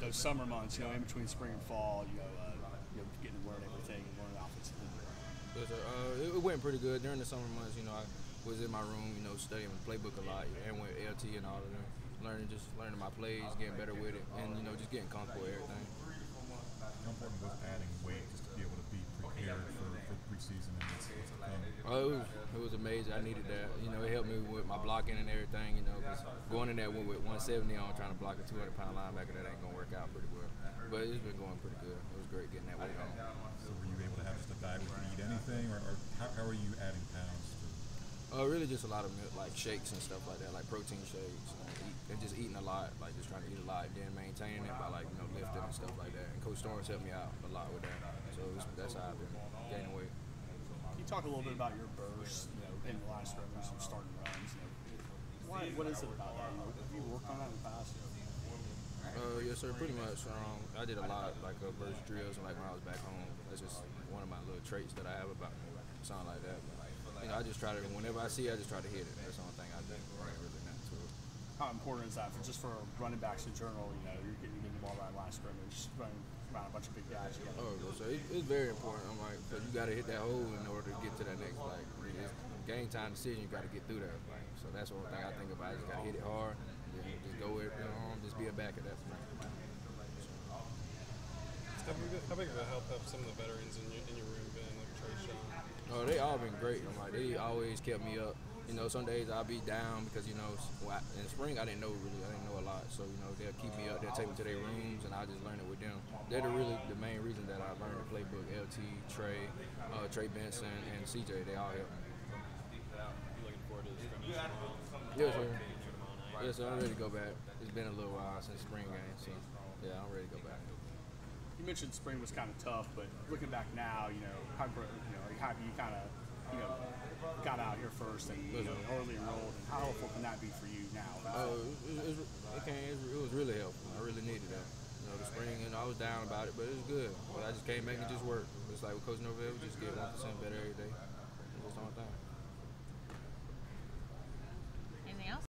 those summer months, in between spring and fall, getting to learn everything and learn offensively? Yes, sir. It went pretty good during the summer months. I was in my room, studying the playbook a lot, and with LT and all of them, learning my plays, getting better with it, and just getting comfortable with everything. How important was adding weight just to be able to be prepared for preseason and what's to come? It was amazing. I needed that. It helped me with my blocking and everything. Because going in there with 170 on, trying to block a 200-pound linebacker, that ain't gonna work out pretty well. But it's been going pretty good. It was great getting that weight on. So were you able to have just a diet where you eat anything, or how are you adding pounds? Really just a lot of like shakes and stuff like that, like protein shakes, and just eating a lot, like just trying to eat a lot, and then maintaining it by lifting and stuff like that. And Coach Storms helped me out a lot with that, so that's how I've been gaining weight. Can you talk a little bit about your burst, in the line scrimmage and starting runs? What is it about that? Have you worked on that in the past? Yes, sir. Pretty much. I did a lot burst drills, and when I was back home, that's just one of my little traits that I have about me, something like that. But, I just try to, whenever I see it, I just try to hit it. That's the only thing I do. I ain't really not to it. How important is that just for running backs in general? You're getting the ball right line scrimmage, running around a bunch of big guys. So it's very important. Because you got to hit that hole in order to get to that next. It's game time decision. You got to get through that. So that's one thing I think about. I just got to hit it hard. And just go with it. Just be a back at that point. How big of a help have some of the veterans in your room been, like Trey Sean? Oh, they all been great. They always kept me up. Some days I'll be down because in spring I didn't know a lot. So they'll keep me up. They'll take me to their rooms, and I just learn it with them. They're the main reason that I learned the playbook. LT, Trey Benson, and CJ. They all help me. You looking forward to this finish tomorrow? Yes, sir. Yes, sir. I'm ready to go back. It's been a little while since spring game, so yeah, I'm ready to go back. You mentioned spring was kind of tough, but looking back now, how happy you kind of got out here first and early enrolled, and how helpful can that be for you now? It was really helpful. I really needed that. The spring, I was down about it, but it was good. But I just came back and just worked. It's like with Coach Norvell, we just get 1% better every day. That's the only thing.